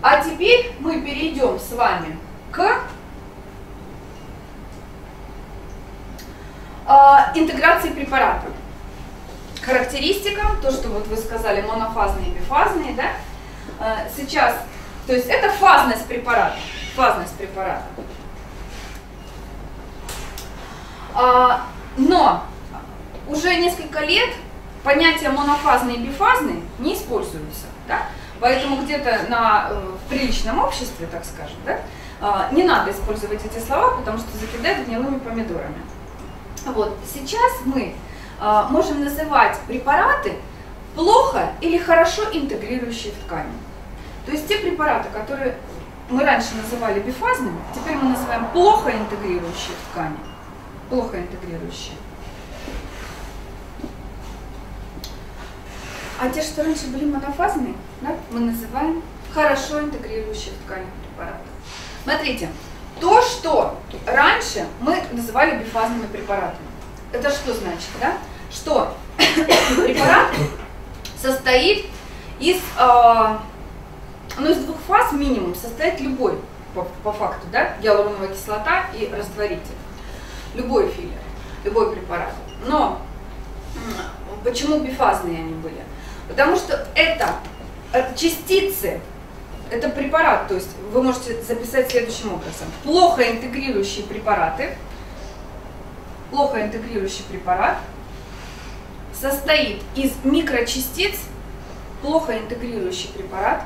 А теперь мы перейдем с вами к интеграции препарата. Характеристикам, то, что вот вы сказали, монофазные и бифазные, да? Сейчас, то есть это фазность препарата. Фазность препарата. Но уже несколько лет понятия монофазный и бифазный не используются. Да? Поэтому где-то в приличном обществе, так скажем, да, не надо использовать эти слова, потому что закидают гнилыми помидорами. Вот. Сейчас мы можем называть препараты плохо или хорошо интегрирующие в ткани. То есть те препараты, которые мы раньше называли бифазными, теперь мы называем плохо интегрирующие в ткани. Плохо интегрирующие. А те, что раньше были монофазные, да, мы называем хорошо интегрирующие в ткани препараты. Смотрите, то, что раньше мы называли бифазными препаратами, это что значит, да? Что препарат состоит из двух фаз минимум, состоит любой, по факту, да, гиалуроновая кислота и растворитель. Любой филлер, любой препарат. Но почему бифазные они были? Потому что это частицы, это препарат, то есть вы можете записать следующим образом. Плохо интегрирующие препараты, плохо интегрирующий препарат состоит из микрочастиц, плохо интегрирующий препарат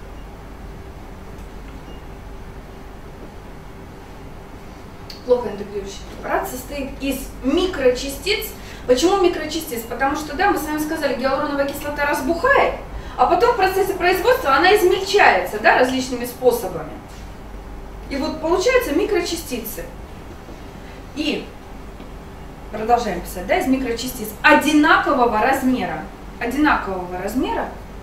состоит из микрочастиц. Почему микрочастиц? Потому что, да, мы с вами сказали, гиалуроновая кислота разбухает, а потом в процессе производства она измельчается, да, различными способами. И вот получаются микрочастицы. И продолжаем писать, да, из микрочастиц одинакового размера. Одинакового размера.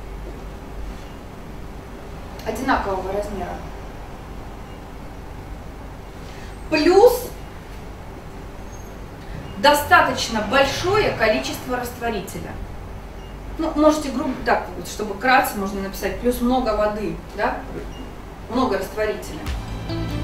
Плюс достаточно большое количество растворителя. Ну, можете грубо так, вот, чтобы кратко можно написать, плюс много воды, да, много растворителя.